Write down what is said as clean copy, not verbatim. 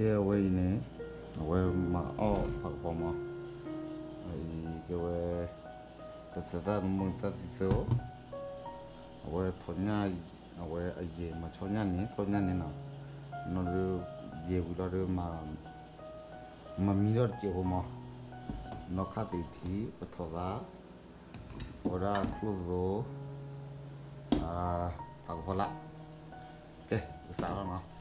cái quay này quay mà phật phò mà cái quay tất cả mọi thứ số quay thôn nhà quay gì mà thôn nhà này nào nó được gì cũng được mà mình được chịu mà nó khác thì bắt đầu ra ora close phật phò lại ok sao đó nào